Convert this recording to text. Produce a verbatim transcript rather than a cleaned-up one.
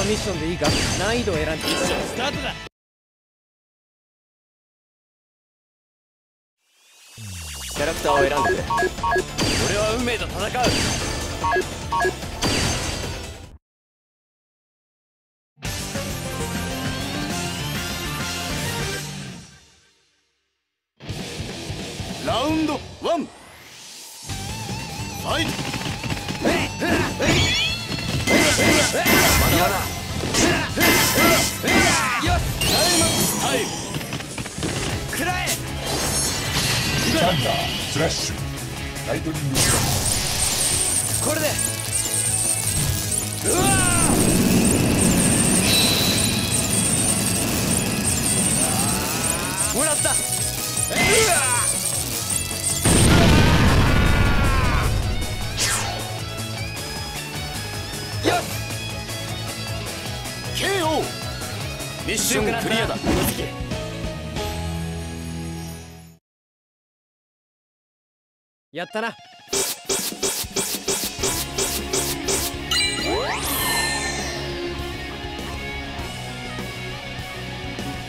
のミッションでいいか。難易度を選んで。ミッションスタートだ。キャラクターを選んでくれ。俺は運命と戦う。 ラウンドワン、ファイト。まだまだ。よし、クライマックスタイム。食らえ。 サンダースラッシュライトニングスラッシこれで。うわーもらった。うわよしケーオー。 ミッションクリアだ。 やったな。